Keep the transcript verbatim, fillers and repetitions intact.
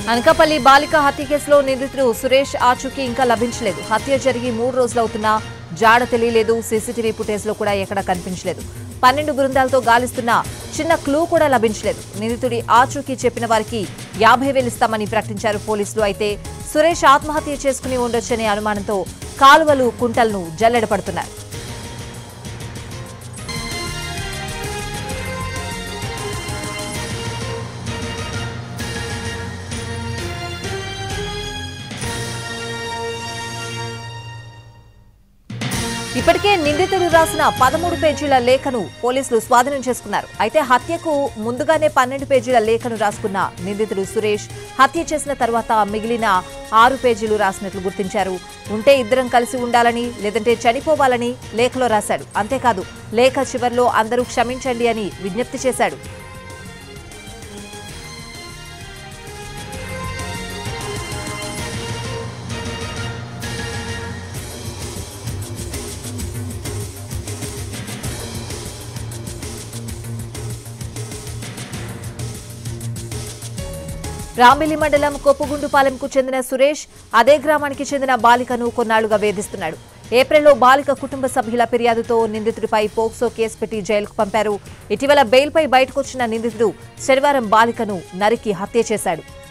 అనకాపల్లి బాలిక హత్య కేసులో నిందితుడు సురేష్ ఆచూకీ ఇంకా లభించలేదు. హత్య జరిగి మూడు రోజులవుతున్నా జాడ తెలియలేదు. సీసీటీవీ ఫుటేజ్ లో కూడా ఎక్కడా కనిపించలేదు. పన్నెండు బృందాలతో గాలిస్తున్న చిన్న క్లూ కూడా లభించలేదు. నిందితుడి ఆచూకీ చెప్పిన వారికి యాభై వేలు ఇస్తామని ప్రకటించారు పోలీసులు. అయితే సురేష్ ఆత్మహత్య చేసుకుని ఉండొచ్చనే అనుమానంతో కాలువలు కుంటలను జల్లెడపడుతున్నారు. ఇప్పటికే నిందితుడు రాసిన పదమూడు పేజీల లేఖను పోలీసులు స్వాధీనం చేసుకున్నారు. అయితే హత్యకు ముందుగానే పన్నెండు పేజీల లేఖను రాసుకున్న నిందితుడు సురేష్ హత్య చేసిన తర్వాత మిగిలిన ఆరు పేజీలు రాసినట్లు గుర్తించారు. ఉంటే ఇద్దరం కలిసి ఉండాలని, లేదంటే చనిపోవాలని లేఖలో రాశాడు. అంతేకాదు లేఖ చివర్లో అందరూ క్షమించండి అని విజ్ఞప్తి చేశాడు. రాంబిల్లి మండలం కొప్పుగుండుపాలెంకు చెందిన సురేష్ అదే గ్రామానికి చెందిన బాలికను కొన్నాళ్లుగా వేధిస్తున్నాడు. ఏప్రిల్లో బాలిక కుటుంబ సభ్యుల ఫిర్యాదుతో నిందితుడిపై పోక్సో కేసు పెట్టి జైలుకు పంపారు. ఇటీవల బెయిల్పై బయటకొచ్చిన నిందితుడు శనివారం బాలికను నరికి హత్య చేశాడు.